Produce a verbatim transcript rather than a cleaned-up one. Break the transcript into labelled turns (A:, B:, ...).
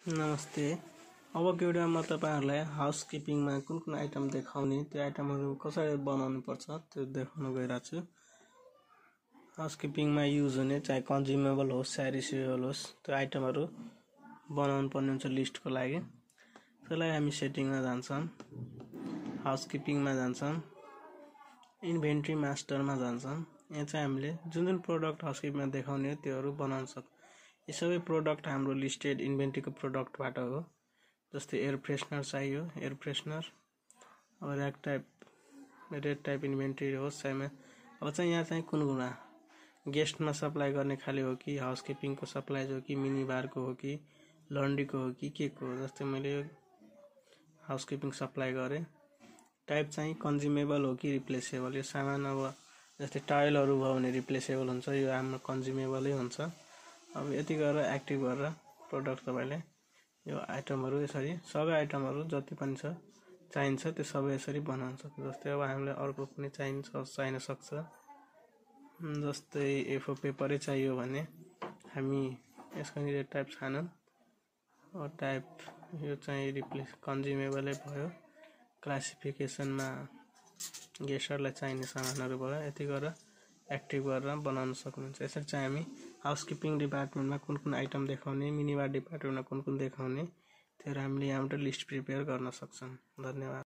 A: नमस्ते। अबको भिडियोमा तपाईहरुलाई हाउसकिपिङमा कुन कुन आइटम देखाउने, त्यो आइटमहरु कसरी बनाउनु पर्छ त्यो देखाउन गइरहेको छु। हाउसकिपिङमा युज हुने चाहे कन्ज्युमेबल होस् चाहे रिसिभेबल होस्, त्यो आइटमहरु बनाउनु पर्ने हुन्छ लिस्टको लागि। त्यसलाई हामी सेटिङमा जान्छौं, हाउसकिपिङमा जान्छौं, इन्भेन्ट्री मास्टरमा जान्छौं। यहाँ चाहिँ हामीले जुन जुन प्रोडक्ट हाउसकिपिङमा देखाउने हो त्योहरु बनाउन सक्छौं। यी सबै प्रोडक्ट हाम्रो लिस्टेड इन्भेन्ट्रीको प्रोडक्टबाट हो। जस्तै एयर फ्रेशनर चाहियो, एयर फ्रेशनर, अब red type red type inventory होस् चाहे अब चाहिँ यहाँ चाहिँ कुन कुन गेस्टमा सप्लाई गर्ने खाली हो कि हाउसकिपिङको सप्लाई हो कि मिनी बारको हो कि लन्ड्रीको हो कि के को हो। जस्तै मैले हाउसकिपिङ सप्लाई गरे, टाइप चाहिँ कन्ज्युमेबल हो कि रिप्लेसेबल। यो सामान अब जस्तै टाइलहरु भयो भने रिप्लेसेबल हुन्छ, यो हाम्रो कन्ज्युमेबलै हुन्छ। अब यति गरेर एक्टिभ गरेर प्रोडक्ट तपाईले यो आइटमहरु यसरी सबै आइटमहरु जति पनि छ चाहिन्छ त्यो सबै यसरी बनाउन सक्छ। जस्तै अब हामीलाई अर्को पनि चाहिन्छ चाहिन सक्छ, जस्तै ए फोर पेपरै चाहियो भने हामी यसको नि टाइप छानौं। अब टाइप यो चाहिँ रिप्लेस कन्ज्युमेबलै भयो, क्लासिफिकेसनमा गेस्टहरुलाई चाहिने सामानहरु भयो। यति गरेर एक्टिभ गरेर बनाउन सक्नुहुन्छ। यसरी चाहिँ हामी हाउसकिपिङ डिपार्टमेन्टमा कुन कुन आइटम देखाउने, मिनी बार डिपार्टमेन्टमा कुन कुन देखाउने त्यो हामीले यहाँबाट लिस्ट प्रिपेयर गर्न सक्छौं। धन्यवाद।